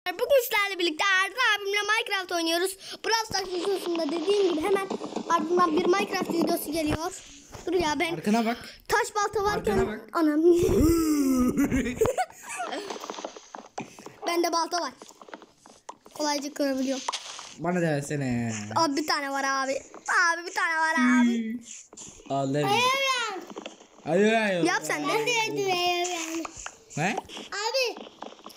Bugün sizlerle birlikte Arda abimle Minecraft oynuyoruz. Brawl Stars videosunda dediğim gibi hemen ardından bir Minecraft videosu geliyor. Dur ya ben. Arkana bak. Taş balta varken. Arkana bak. Anam. Bende balta var. Kolayca kırabiliyorum. Bana da versene. Abi bir tane var abi. Abi bir tane var abi. Ağlarım. Hayır. Yap sen de. Ne? Abi.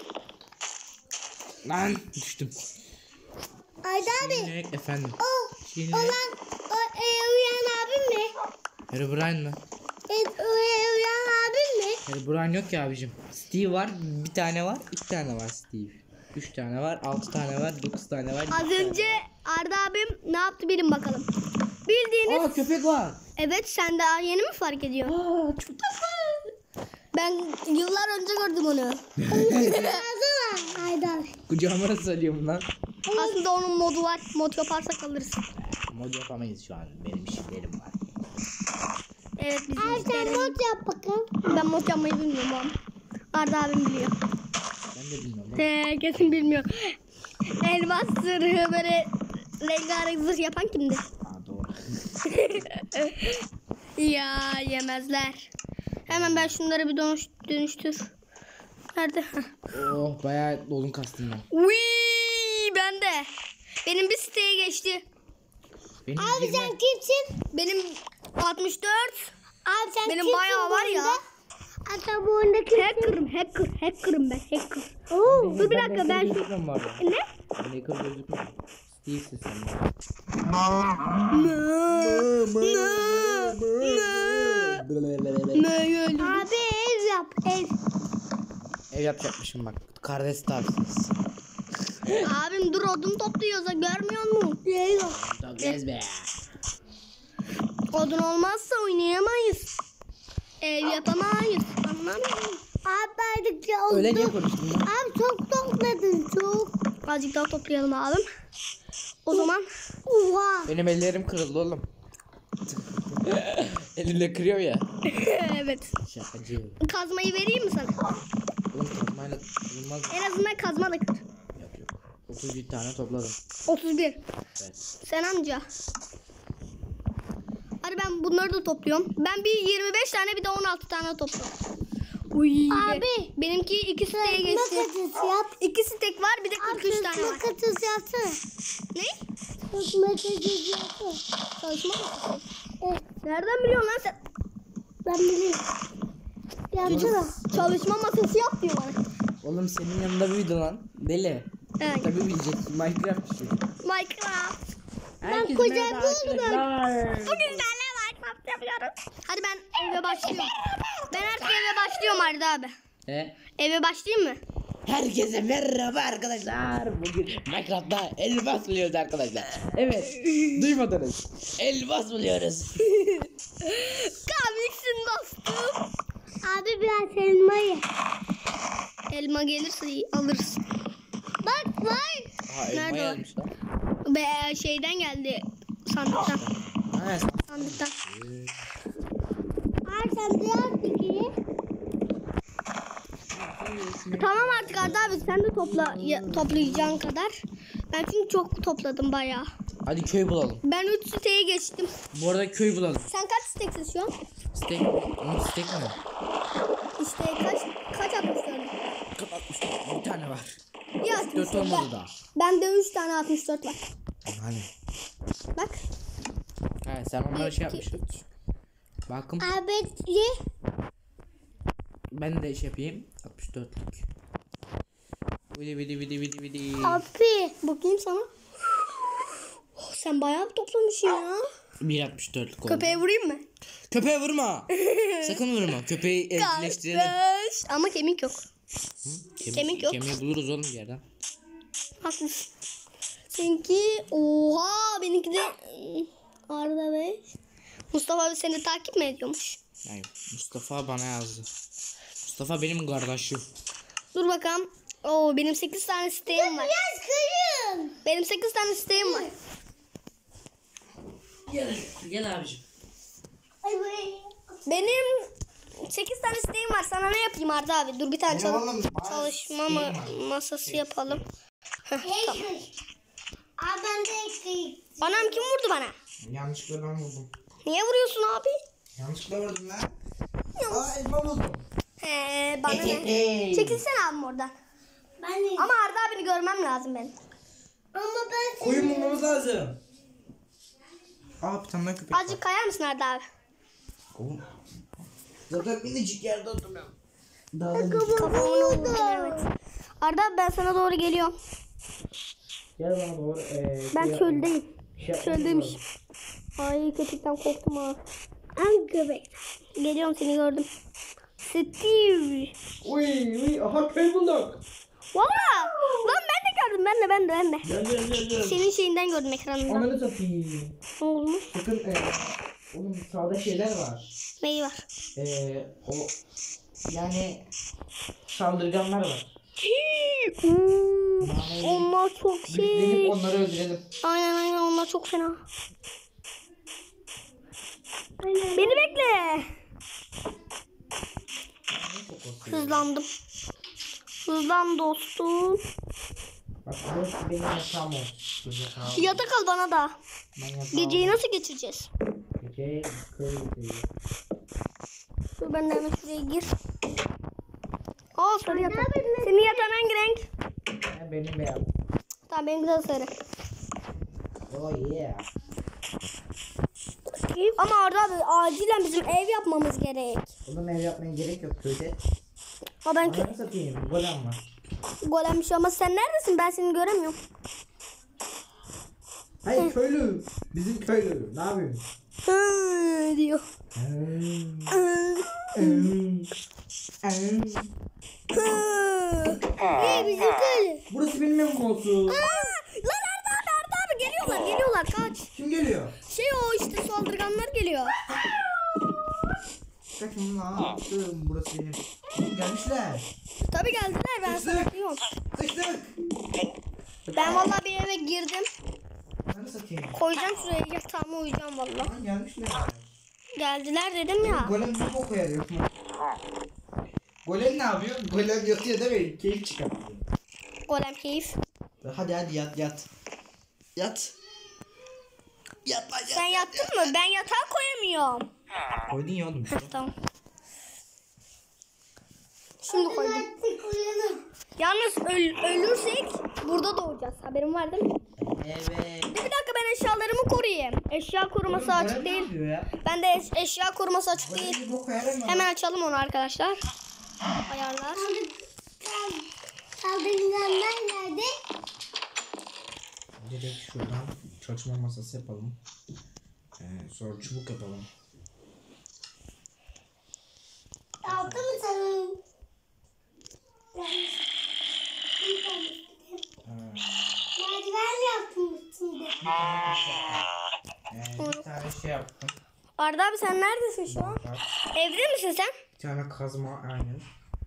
Lan düştüm. Arda abi. Şimdi, efendim. Şimdi. O uyan abim mi? Herobrine mı? Uyan abim mi? Herobrine yok ya abicim. Steve var. Bir tane var. 2 tane var Steve. 3 tane var. 6 tane var. 9 tane var. Az önce Arda abim ne yaptı bilin bakalım. Bildiğiniz. Aa köpek var. Evet sen daha yeni mi fark ediyorsun? Aa çok tatlı. Ben yıllar önce gördüm onu. Haydar. Kucağıma nasıl alıyorum lan? Aslında onun modu var. Mod yaparsak alırız. Mod yapamayız şu an. Benim işlerim var. Evet bizim işlerimiz. Sen mod yap bakalım. Ben mod yapmayı bilmiyorum abi. Arda abim biliyor. Ben de bilmiyorum. Kesin bilmiyor. Elmas zırhı böyle rengarenk zırh yapan kimdi? Aa doğru. Ya yemezler. Hemen ben şunları bir dönüştür. Nerede? Oh bayağı dolun kastım ben. Uy, ben de. Benim bir siteye geçti. Benim Abi 20... sen kimsin? Benim 64. Abi sen benim bayağı var ya. Hatta bu oyundaki hacker'ım ben. Hacker. Oo, dur bir dakika ben şu... Ne? Ben hacker gözükmüyor. Steve'sin sen. Abi ev yap ev. Ev yapacakmışım bak. Kardeş tarzınız. Abim dur odun topluyoruz da görmüyor musun? Çok gezbe. Odun olmazsa oynayamayız. Ev yapamayız. Anlamıyorum. Abi artık ya oldu. Öyle niye konuştun lan? Abi çok topladın çok. Azıcık daha toplayalım abim. O zaman. Oha. Benim ellerim kırıldı oğlum. Elimle kırıyor ya. Evet. Şakacı. Kazmayı vereyim mi sana? Oğlum kazmayla kırılmaz. En azından kazma da kır. Yok. 31 tane topladım. 31. Evet. Sen amca. Hadi ben bunları da topluyorum. Ben bir 25 tane bir de 16 tane topluyorum. Uy. Abi. Benimki 2 siteye geçti. Yap. 2 stek var bir de 43 tane var. Makatız yapsana. Ne? Makatız yapsana. Çalışma makatız. Evet. Nereden biliyorsun lan sen? Ben biliyorum. Yapsana. Çalışma masası yap diyor bana. Oğlum senin yanında büyüdü lan. Deli. Evet. Tabii bileceksin. Minecraft işi. Minecraft. Herkese kocam merhaba oldum ben. arkadaşlar. Bugün senle Minecraft yapıyorum. Hadi ben eve başlıyorum. Ben artık eve başlıyorum Arda abi. Eve başlayayım mı? Herkese merhaba arkadaşlar. Bugün Minecraft'ta elmas buluyoruz arkadaşlar. Evet. Duymadınız. Elmas buluyoruz. Komiksin dostum. Abi biraz elma ye. Elma gelirse alırız. Bak var. Aha, elma Nerede o? yazmış lan. Be şeyden geldi. Sandıktan. Ha, Sandıktan. Sen biraz peki. Tamam artık Arda abi sen de toplayacağın kadar. Ben çünkü çok topladım bayağı. hadi köy bulalım. Ben 3 siteye geçtim. Bu arada köy bulalım. Sen kaç siteksiz şu an? Steak. Onun steak mi? İşte kaç atmışsın? Kapatmıştım. Bir tane var. Ya 4 olmadı daha. Bende 3 tane 64 var. Hani. Bak. Ha, sen onlara şey yapmışsın. Bakın. Abi ye. Ben de iş yapayım. 64'lük. Vidi. Abi bakayım sana. Oh, sen bayağı bir toplamışsın ya. 1.64'lük oldu. Köpeğe vurayım mı? Köpeğe vurma. Sakın vurma. Köpeği evcilleştirelim. Kardeş. Ama kemik yok. Kemik yok. Kemiği buluruz oğlum bir yerden. Haklısın. Seninki oha benimki de Arda Bey. Mustafa abi seni takip mi ediyormuş? Yani Mustafa bana yazdı. Mustafa benim kardeşim. Dur bakalım. Oo benim 8 tane siteğim var. Biraz kıyım. Benim 8 tane siteğim var. Gel abicim. Benim 8 tane isteğim var. Sana ne yapayım Arda abi? Dur bir tane çalışma masası yapalım. Tamam. Anam kim vurdu bana? Yanlışlıkla ben vurdum. Niye vuruyorsun abi? Yanlışlıkla vurdum lan. Aa elma buldum. Bana ne? Çekilsene abim oradan. Ama Arda abini görmem lazım benim. Koyun bulmamız lazım. Aa bir tane daha köpek var. Azıcık kayar mısın Arda abi? Oğlum. Zaten minicik yerde oturuyorum. Kafamın olduğu evet. Arda abi ben sana doğru geliyorum. Gel bana doğru. Ben çöldeyim. Şey Çöldeymişim. Ay köpekten korktum ha. Ay köpek. Geliyorum seni gördüm. Steve. Uy aha köy bulduk. Valla. Lan ben de gördüm. Ben de. Gel. Senin şeyinden gördüm ekranından. Ananı satayım. Ne olmuş? Bakın oğlum sağda şeyler var. Neyi var? O yani saldırganlar var. Onlar çok Biz şey. gidip onları öldürelim. Aynen onlar çok fena. Beni bekle. Hızlandım. Hızlan dostum. Bak burası benim yatağım olsun. Yatak al bana da. Ben yatağım. Geceyi nasıl geçireceğiz? Gece köy geçeceğiz. Dur ben de hemen şuraya gir. Aa sarı yatak. Senin yatağın hangi renk? Benim beyaz. Tamam benim güzel sarı. Oh yeah. Ama Arda abi acilen bizim ev yapmamız gerek. Oğlum ev yapmaya gerek yok köyde. Ama ben Ananı satayım. Golem var. golem bir şey ama sen neredesin? Ben seni göremiyorum. Hayır köylü. Bizim köylü. Ne yapıyorsun? Hı diyor. İyi bizim köylü. Burası benim evim olsun. Lan Arda abi geliyorlar kaç. Kim geliyor? Şey o işte saldırganlar geliyor. Kaçın lan. Burası benim. Oğlum gelmişler. Tabii geldiler ben sana diyorum. Sıçtık. Ben vallahi bir eve girdim. Ananı satayım. Koyacağım şuraya yatağıma uyuyacağım vallahi. Lan gelmişler. Geldiler dedim ya. Golem bir boku yarıyor. Golem ne yapıyor? Golem yatıyor değil mi? Keyif çıkartıyor. Golem keyif. Hadi yat. Yat. Yat lan yat. Sen yattın mı? Ben yatağa koyamıyorum. Koydun ya oğlum. Tamam. Şimdi koydum. Yalnız ölürsek burada doğacağız. Haberin var değil mi? Evet. Bir dakika ben eşyalarımı koruyayım. Eşya koruması açık değil. Ben de eşya koruması açık değil. Hemen açalım onu arkadaşlar. Ayarlar. Saldırganlar nerede? Direkt şuradan çalışma masası yapalım. Sonra çubuk yapalım. Altı mı sanırım? Merdiven yaptım şimdi. Bir tane şey yaptım. Arda abi sen neredesin şu an? Evde misin sen? Bir tane kazma aynen.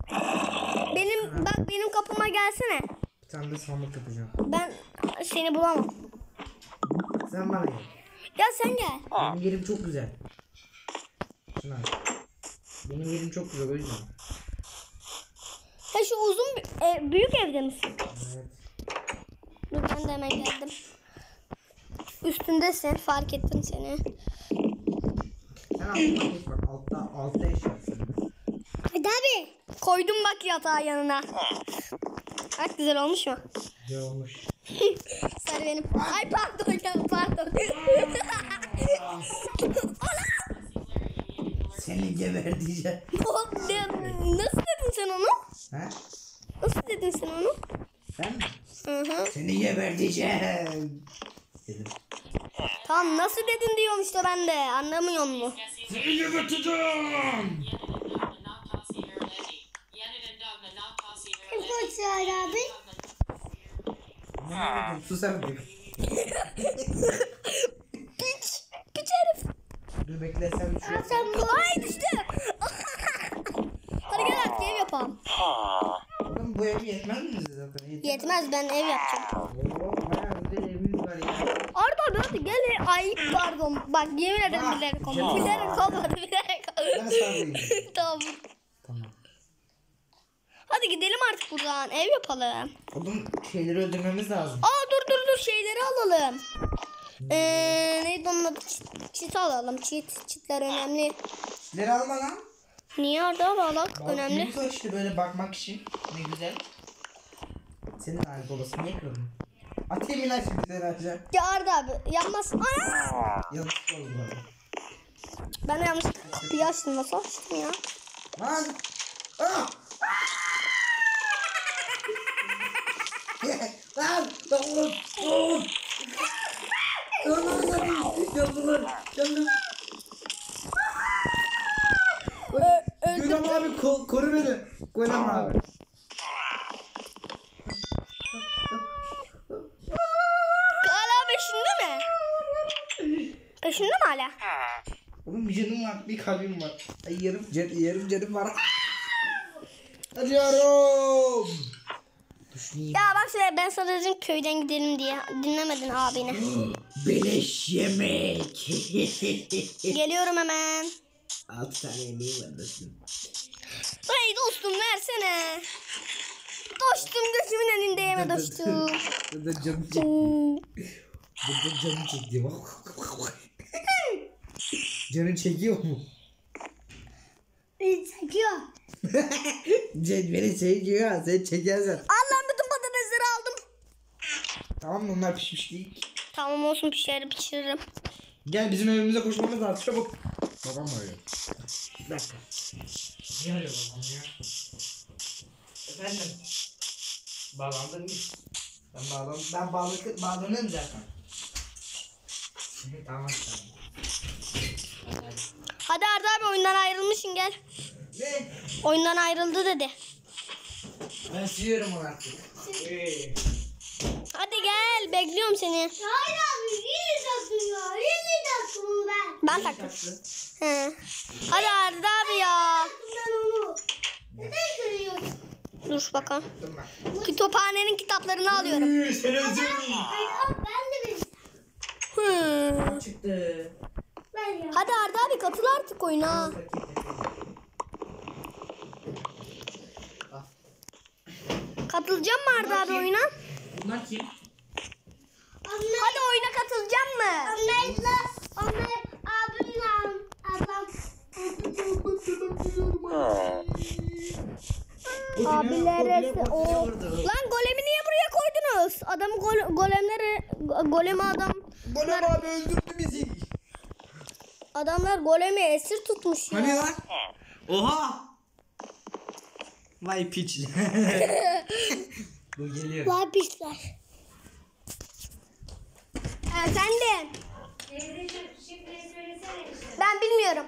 Benim kapıma gelsene. Bir tane de sandık yapacağım. Ben seni bulamam. Sen bana gel. Ya sen gel. Benim yerim çok güzel. Şuna. Benim yerim çok güzel o yüzden. Ha şu uzun büyük evde misin? Evet. Dur ben de hemen geldim. Üstündesin fark ettim seni. Sen altına geç bak altta eşyarsın. Hadi abi. Koydum bak yatağı yanına. Bak güzel olmuş mu? Güzel olmuş. Sarı benim. Ay pardon ya pardon. Seni geber diyeceğim. Nasıl dedin sen onu? He? Nasıl dedin sen onu? Ben mi? Hı. Seni geber diyeceğim. Dedim. Tamam nasıl dedin diyorum işte ben de anlamıyor musun? Seni geberteceğim. Kim koşuyor abi? Ne yapayım? Susar mı? Piç herif. Dur bekle sen şu. Sen bu. Ay düştü. Hadi gel artık ev yapalım. Oğlum bu ev yetmez mi bize zaten? Yetmez ben ev yapacağım. Oo, bayağı güzel evimiz var ya. Arda abi hadi gel. Ay pardon. Bak yemin ederim bilerek olmadı. Bilerek olmadı. Ben sana koyayım. Tamam. Tamam. Hadi gidelim artık buradan. Ev yapalım. Oğlum şeyleri öldürmemiz lazım. Aa dur şeyleri alalım. Neydi onun adı? Çit alalım. Çitler önemli. Çitleri alma lan. Niye orada alak? Önemli. Bak işte böyle bakmak için. Ne güzel. Senin lanet olası niye kırdın? Atayım lan şimdi seni aşağı. Ya Arda abi yanmaz. Ana! Yanlış oldu bana. Ben yanlış kapıyı açtım. Nasıl açtım ya? Lan! Ah! Lan! Oğlum! Oğlum! Yandım. Golem abi koru beni. Golem abi. Hala peşinde mi? Peşinde mi hala? Oğlum bir canım var, bir kalbim var. Ay yarım canım var. Acıyorum. Düşüneyim. Ya bak şöyle ben sana dedim köyden gidelim diye. Dinlemedin abini. Beleş yemek. Geliyorum hemen. 6 tane yemeğim var dostum. Hey dostum versene. Dostum gözümün önünde yeme dostum. Burada canım çekti. Oo. Burada canım çekti. Canın çekiyor mu? Çekiyor. Beni çekiyor. Sen çekersen. Allah'ım bütün patatesleri aldım. Tamam mı? Onlar pişmiş değil. Tamam olsun pişiririm. Gel bizim evimize koşmamız lazım. Çabuk. Babam arıyor. Bir dakika. Niye arıyor babam ya? Efendim? Bağlandın mı? Ben bağlanırım zaten. Tamam. Hadi Arda abi oyundan ayrılmışsın gel. Ne? Oyundan ayrıldı dedi. Ben siliyorum onu artık. Hadi gel bekliyorum seni. Hayır abi yine taktım ya. Yine taktım ben. Ben taktım. He. Hadi Arda abi ya. Ben onu. Neden kırıyorsun? Dur bakalım. Kütüphanenin kitaplarını alıyorum. Seni özlüyorum. Hayır abi ben de benim. Hı. Çıktı. Ben ya. Hadi Arda abi katıl artık oyuna. Katılacağım mı Arda abi oyuna? Bunlar kim? Hadi oyuna katılacağım mı? Onlar abimle ablam. Abiler o. Lan golemi niye buraya koydunuz? Adamı golemi adam. Golem abi öldürdü bizi. Adamlar golemi esir tutmuş ya. Hani lan? Oha! Vay piç. Bu geliyor. Vay pisler. Efendim. Ben bilmiyorum.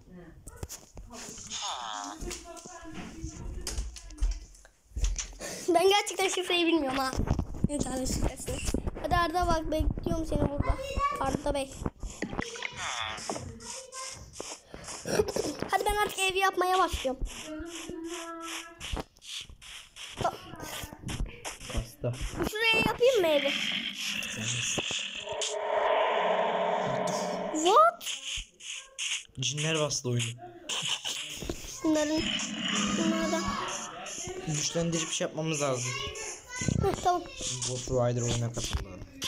Ben gerçekten şifreyi bilmiyorum ha. İnternet şifresini. Hadi Arda bak bekliyorum seni burada. Arda Bey. Hadi ben artık evi yapmaya başlıyorum. Hasta. Şuraya yapayım mı evi? What? Cinler bastı oyunu. Bunlardan. Güçlendirici bir şey yapmamız lazım. Heh, tamam. Ghost Rider oyuna katıldı.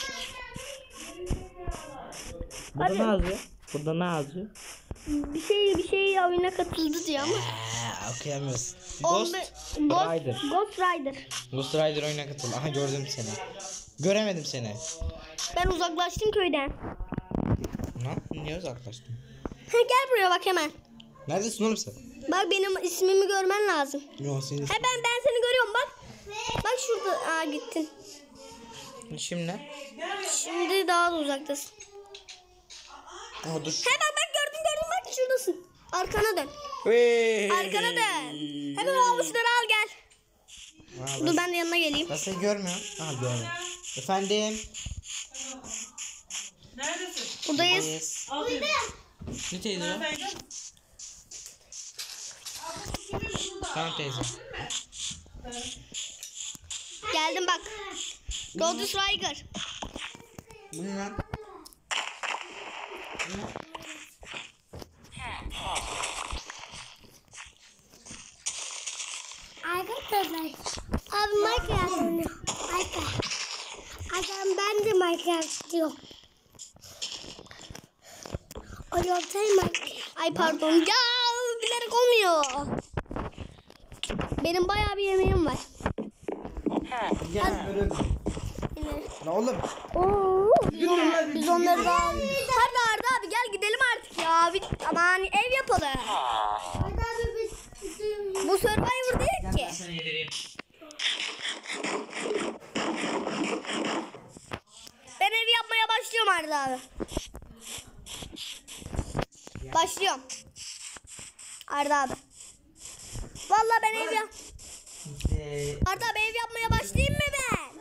Hadi. Burada ne yazıyor? Burada ne yazıyor? Bir şey oyuna katıldı diyor ama. Okuyamıyorsun. Ghost Rider. Ghost Rider. Ghost Rider oyuna katıldı. Aha gördüm seni. Göremedim seni. Ben uzaklaştım köyden. Niye uzaklaştın? Ha, gel buraya bak hemen. Neredesin oğlum sen? Bak benim ismimi görmen lazım. Yok senin He ben seni görüyorum bak. Bak şurada. Aa gittin. İşim ne? Şimdi daha da uzaktasın. Aa dur. He bak gördüm bak şuradasın. Arkana dön. Arkana dön. Hemen avuçları al gel. Dur ben de yanına geleyim. Ben seni görmüyorum. Aha görmüyorum. Efendim. Buradayız. Ne teyze o? Tamam teyze. Geldim bak. Ghost Rider. Bu ne lan? Arkadaşlar. Abi Minecraft oynuyor. Arkadaşlar ben de Minecraft istiyorum. Oynatayım Minecraft. Ay pardon ya bilerek olmuyor. Benim bayağı bir yemeğim var. Gel böyle. Ne oğlum? Oo, biz onları da Hadi Arda abi gel gidelim artık ya. Aman ev yapalım. Hadi abi biz Bu Survivor değil ki. Seni yedireyim. Ben evi yapmaya başlıyorum Arda abi. Başlıyorum. Arda abi. Vallahi ben ev yap. Arda abi ev yapmaya başlayayım mı ben?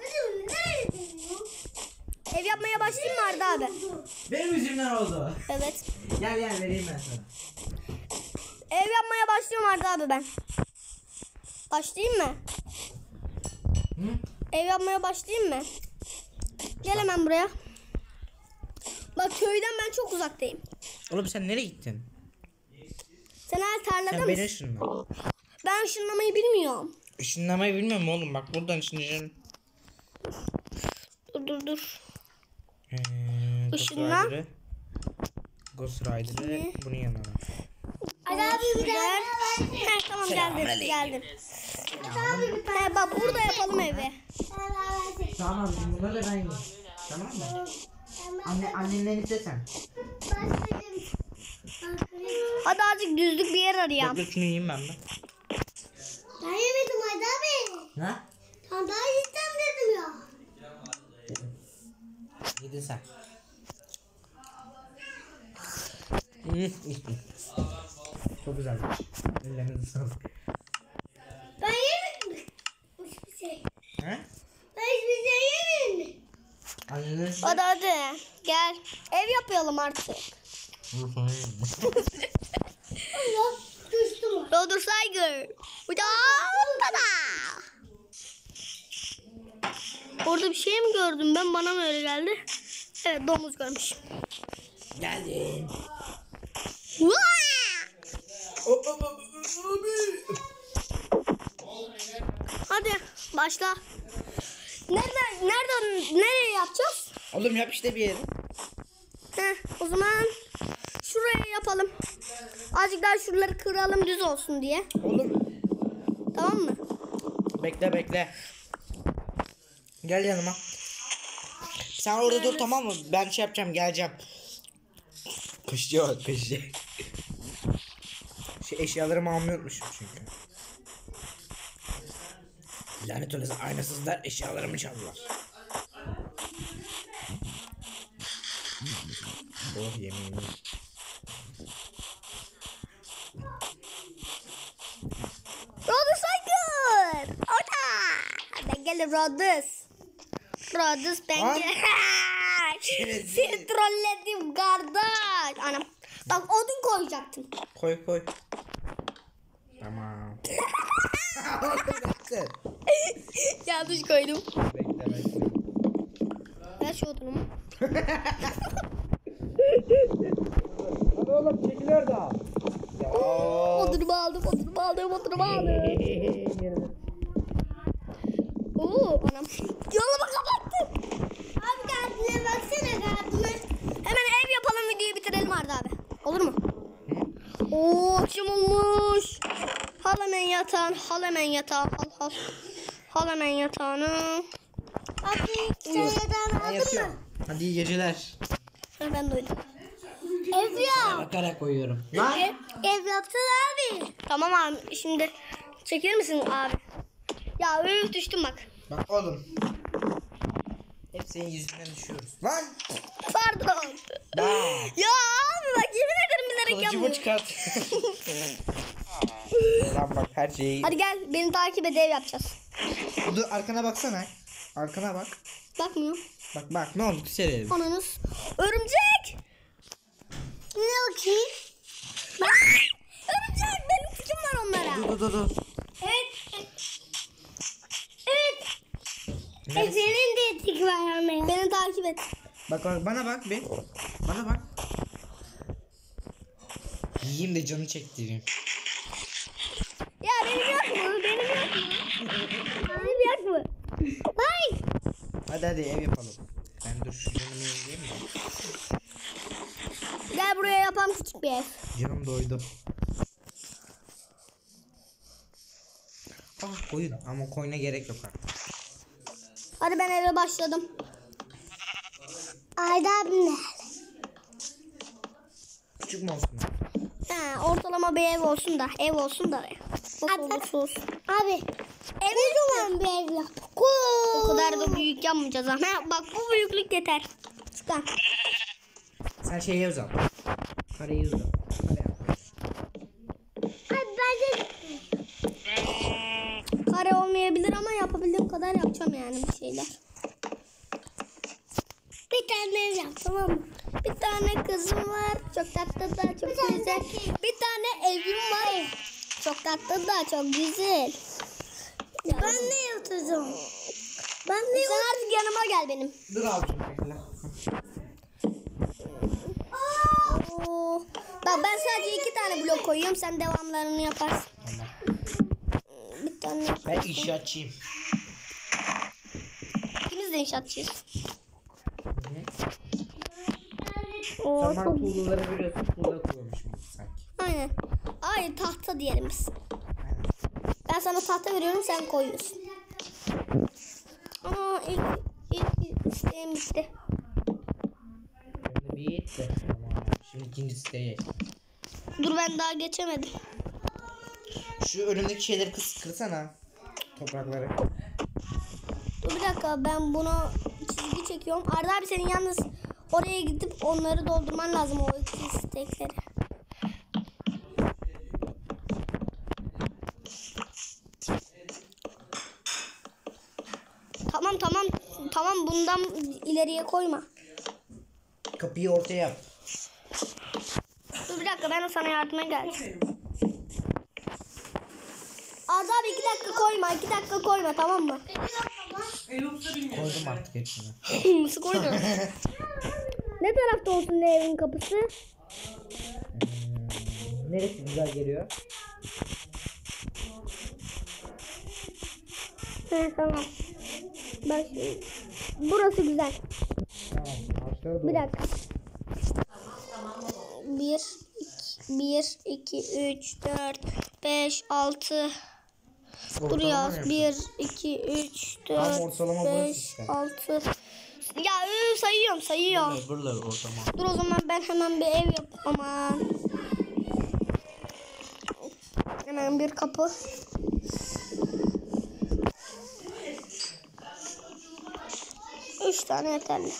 Ev yapmaya başlayayım mı Arda abi? Benim yüzümden oldu. Evet. Gel vereyim ben sana. Ev yapmaya başlıyorum Arda abi ben. Başlayayım mı? Hı? Ev yapmaya başlayayım mı? Gel hemen buraya. Bak köyden ben çok uzaktayım. Oğlum sen nereye gittin? Sen hala tarlada Sen beni mısın? ışınla. Ben ışınlamayı bilmiyorum. Işınlamayı bilmiyorum oğlum. Bak buradan ışınlayacaksın. Dur. Ghost Işınla. Rider'ı. Ghost Rider'ı bunun yanına. Hadi abi bir Gel. daha. Heh, tamam geldim. He bak burada yapalım evi. Tamam bunları da ben yiyeyim. Tamam mı? Annenden istesen. Hadi azıcık düzlük bir yer arayalım. Dur şunu yiyeyim ben de. Ben yemedim hadi abi. Ne? Tam daha yiyeceğim dedim ya. Yedin sen. Çok güzelmiş. Ellerinize sağlık. Ben yemedim. Hiçbir şey. He? Ben hiçbir şey yemedim. Anneniz Hadi. Gel. Ev yapalım artık. Allah düştüm. Rodur saygı. Tada. Orada bir şey mi gördüm ben? Bana mı öyle geldi? Evet domuz görmüş. Geldim. Hadi başla. Nereye yapacağız? Oğlum yap işte bir yeri. O zaman şuraya yapalım. Azıcık daha şuraları kıralım düz olsun diye. Oğlum Tamam mı? bekle. Gel yanıma. Sen orada dur tamam mı? Ben şey yapacağım geleceğim. Kışçı bak kışçı. Şu eşyalarımı almayı unutmuşum çünkü. Lanet olası aynasızlar eşyalarımı çaldılar. Oh yemeğimi. Rodus Aygır. Orada. Ben geldim Rodus. Rodus ben Lan. Seni trolledim kardeş. Anam. Bak odun koyacaktım. Koy. Tamam. Bekle. Yanlış koydum. Bekle. Ver şu odunumu. Hadi oğlum çekiliyor da. Ya. Odunumu aldım. Oo anam. Yolumu kapattım. Abi gardine baksana gardine. Hemen ev yapalım videoyu bitirelim Arda abi. Olur mu? Oo akşam olmuş. Hal hemen yatağın. Hal hemen yatağını. Abi sen yatağını Ben aldın mı? yatıyorum. Hadi iyi geceler. Ben doydum. Ev ya. Bakarak koyuyorum. Lan. Ev yaptın abi. Tamam abi şimdi çekilir misin abi? Ya düştüm bak. Bak oğlum. Hep senin yüzünden düşüyoruz. Lan. Pardon. Bak. Ya abi bak yemin ederim bilerek Kılıcımı yapmıyorum. çıkart. Lan bak her şeyi. Hadi gel beni takip et ev yapacağız. Dur arkana baksana. Arkana bak. Bakmıyor. Bak ne oldu serelim. Ananız. Örümcek. Ne bakayım? Örümcek benim tikim var onlara. Dur. Evet. Senin de etik var ama. Beni takip et. Bak bana bak bir. Bana bak. Yiyeyim de canı çektireyim. Ya benim yok mu? Benim yok mu? Benim yok mu? Hay. Hadi ev yapalım. Ben dur şu canımı yiyeyim mi? Gel buraya yapalım küçük bir ev. Canım doydu. Ah koyun ama koyuna gerek yok artık. Hadi ben eve başladım. Ayda abim ne? Küçük mü olsun? Ha, ortalama bir ev olsun da. Ev olsun da. Nasıl olursa olsun. Abi. Ev zaman bir ev yap. O kadar da büyük yapmayacağız ama. Bak bu büyüklük yeter. Çıkar. Sen şeyi uzat. Kareyi uzat. Kare yap. Abi ben de Kare olmayabilir ama yapabildiğim kadar yapacağım yani bir şeyler. bir tane ev yap, tamam mı? Bir tane kızım var. Çok tatlı da çok güzel. Bir tane evim var. Çok tatlı da çok güzel. Ben ne yapacağım? Ben ne Sen artık yanıma gel benim. Dur abi şunu bekle. Oo. Bak ben sadece 2 tane blok koyuyorum. Sen devamlarını yaparsın. Tamam. Bir tane. Ben inşaatçıyım. İkimiz de inşaatçıyız. Sen Oo, bana çok... tuğlaları veriyorsun. Tuğla koyuyormuşum sanki. Aynen. Hayır tahta diyelim biz. Aynen. Ben sana tahta veriyorum sen koyuyorsun. Aa ilk isteğim bitti. Şimdi bitti. Tamam. Şimdi ikinci siteye. Dur ben daha geçemedim. Şu önümdeki şeyleri kırsana. Toprakları. Dur bir dakika ben bunu çizgi çekiyorum. Arda abi senin yalnız oraya gidip onları doldurman lazım o iki stekleri. Tamam bundan ileriye koyma. Kapıyı ortaya yap. Dur bir dakika ben de sana yardıma geleceğim. Arda abi 2 dakika koyma 2 dakika koyma tamam mı? Koydum artık hepsini. Nasıl koydun? Ne tarafta olsun ne evin kapısı? Neresi güzel geliyor? He tamam. Bak şimdi. Burası güzel. Tamam. Ağaçlara doğru. Bir dakika. 1 2 3 4 5 6 Buraya 1 2 3 Tam 4 ortalama burası 5 işte. 6 Ya sayıyorum. Buralar ortama. Dur o zaman ben hemen bir ev yap. Aman. Hemen bir kapı. Üç tane yeterli.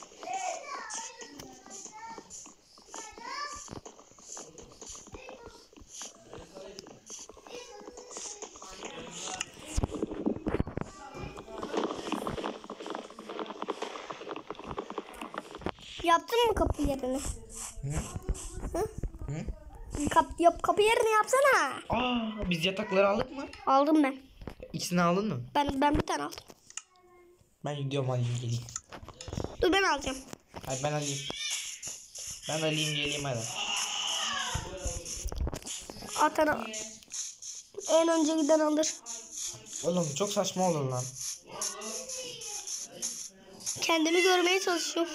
Yaptın mı kapı yerini? Hı? Hı? Hı? Kapı yerini yapsana. Aa, biz yatakları aldık mı? Aldım ben. İkisini aldın mı? Ben bir tane aldım. Ben gidiyorum alayım geleyim. Dur ben alacağım. Hadi ben alayım. Ben alayım geleyim hadi. Atana. En önce giden alır. Oğlum çok saçma olur lan. Kendimi görmeye çalışıyorum.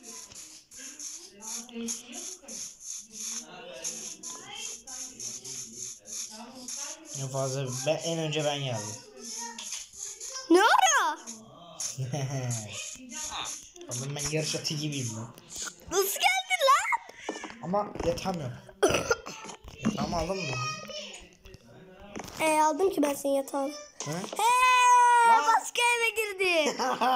En fazla en önce ben geldim. Ne ara? Oğlum ben yarış atı gibiyim ben. Nasıl geldin lan? Ama yatamıyorum. Yatağımı aldın mı? Aldım ki ben senin yatağını. Hı? Başka eve girdi.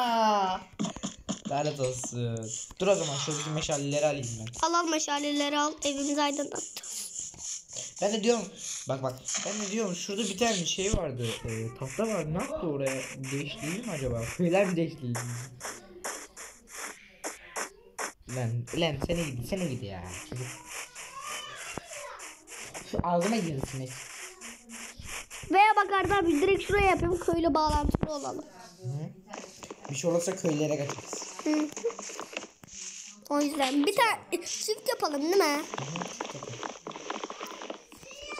Lanet olsun. Dur o zaman şuradaki meşaleleri alayım ben. Al meşaleleri al. Evimizi aydınlat. Ben de diyorum bak ben de diyorum şurada bir tane şey vardı, tahta vardı, ne yaptı oraya, değiştirdi mi acaba, köyler mi değiştirdi? Lan seni gidi ya. Şu ağzıma girsin. Veya bak Arda abi direkt şuraya yapayım. Köyle bağlantılı olalım. Hı. Bir şey olursa köylere kaçarız. Hı. O yüzden bir tane çift yapalım değil mi?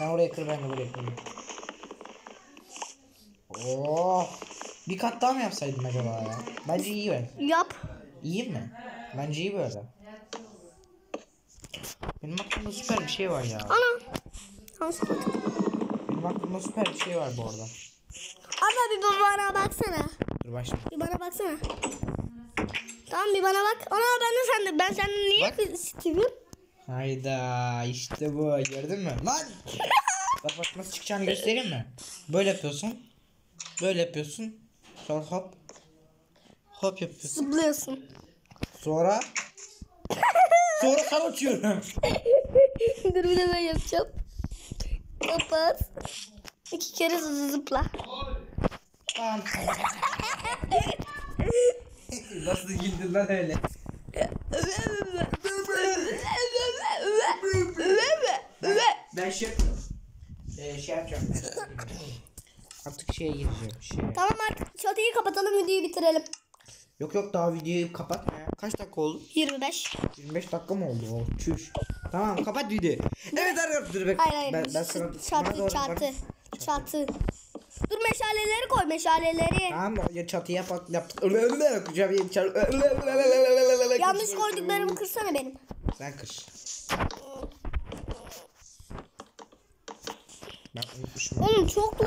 Sen oraya kır, ben de buraya kırayım. Oh. Bir kat daha mı yapsaydım acaba ya? Bence iyi ben. Yap. İyi mi? Bence iyi böyle. Benim aklımda süper bir şey var ya. Ana. Yanlış koydum. Benim aklımda süper bir şey var bu arada. Ana bir bana baksana. Dur bak şimdi. Bir bana baksana. Tamam bir bana bak. Ana ben senden niye Bak. Steve'im? Hayda işte bu, gördün mü? Lan! Bak nasıl çıkacağını göstereyim mi? Böyle yapıyorsun. Böyle yapıyorsun. Sonra hop. Hop yapıyorsun. Zıplıyorsun. Sonra sana uçuyorum. Dur bir de ben yapacağım. Kapat. 2 kere zıpla. Tamam. Nasıl güldün lan öyle? Ben şey yapacağım. Artık şeye gireceğim. Tamam artık çatıyı kapatalım, videoyu bitirelim. Yok daha videoyu kapatma ya. Kaç dakika oldu? 25. 25 dakika mı oldu? Oh, çüş. Tamam kapat videoyu. Evet arkadaşlar dur bek. Hayır. Ben sana bana doğru bak. Çatı. Dur meşaleleri koy, meşaleleri. Tamam ya çatıya yaptık. Yanlış koyduklarımı kırsana benim. Sen kır. Ben unutmuşum. Oğlum çok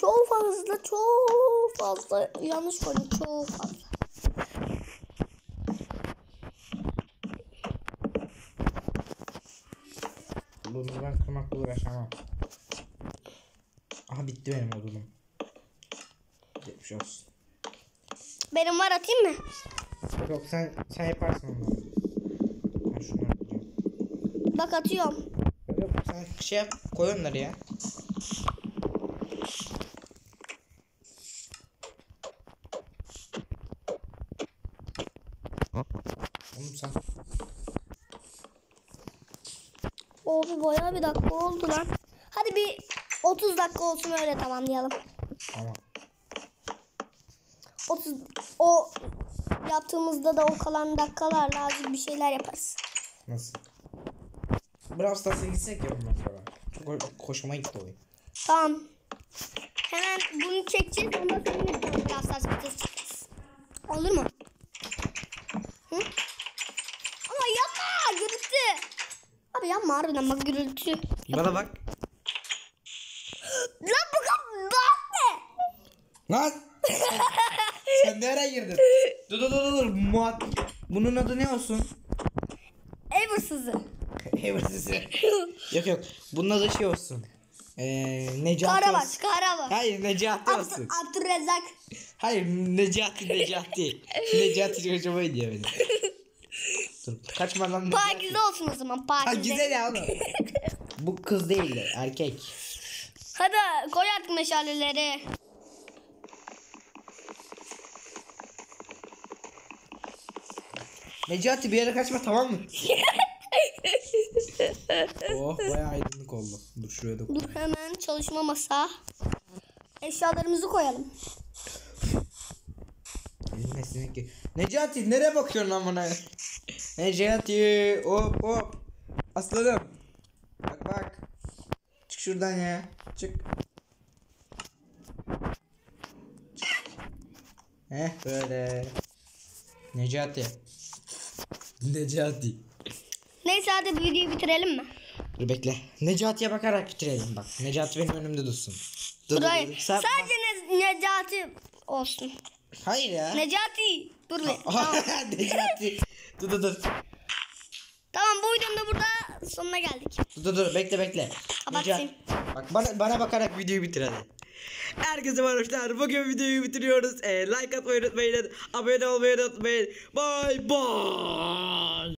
fazla yanlış koydum, çok fazla. Bunu ben kırmakla uğraşamam. Aha bitti benim odunum. Geçmiş olsun. Benim var, atayım mı? Yok sen yaparsın onu. Ben şunu yapacağım. Bak atıyorum. Yok sen şey yap, koy onları ya. Oğlum sen. Abi bayağı bir dakika oldu lan. Hadi bir 30 dakika olsun, öyle tamamlayalım. Tamam. 30 o yaptığımızda da o kalan dakikalarla azıcık bir şeyler yaparız. Nasıl? Brawl Stars'a gitsek ya bundan sonra. Çok hoşuma gitti oyun. Tamam. Hemen bunu çekeceğiz. Ondan sonra yine Brawl Stars videosu çekeceğiz. Olur mu? Hı? Ama yapma gürültü. Abi yapma harbiden, bak gürültü. Bana bak. Lan bu ne? Lan! Sen nereye girdin? Dur. Bunun adı ne olsun? Ev hırsızı. Evrsiz'i. Yok. Bunun adı şey olsun. Necati Karabaş. olsun. Hayır Necati olsun. Abdurrezzak. Hayır Necati. Necati hoşuma gidiyor benim. Dur kaçma lan. Pakize olsun o zaman. Pakize. Pakize ya oğlum. Bu kız değil erkek. Hadi koy artık meşaleleri. Necati bir yere kaçma, tamam mı? Oh bayağı aydınlık oldu. Dur şuraya da koy. Dur hemen çalışma masa. Eşyalarımızı koyalım. Eline sinek ki. Necati nereye bakıyorsun lan bana? Necati hop. Aslanım. Bak. Çık şuradan ya. Çık. Böyle. Necati. Neyse hadi videoyu bitirelim mi? Dur bekle. Necati'ye bakarak bitirelim bak. Necati benim önümde dursun. Dur. Sen Sadece Necati olsun. Hayır ya. Necati. Dur bir. Tamam. Necati. Dur. Tamam, bu videonun da burada sonuna geldik. Dur bekle. Kapatayım. Bak bana bakarak videoyu bitir hadi. Herkese merhabalar. Bugün videoyu bitiriyoruz. Like atmayı unutmayın. Abone olmayı unutmayın. Bye.